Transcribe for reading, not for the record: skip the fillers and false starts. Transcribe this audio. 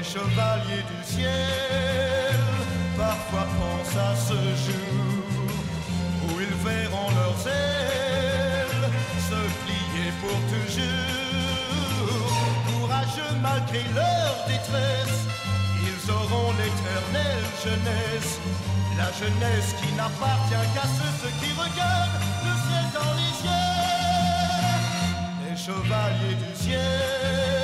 chevaliers du ciel parfois pensent à ce jour où ils verront leurs ailes se plier pour toujours. Courageux malgré leur détresse, ils auront l'éternelle jeunesse, la jeunesse qui n'appartient qu'à ceux qui regardent le ciel dans les yeux. Les chevaliers du ciel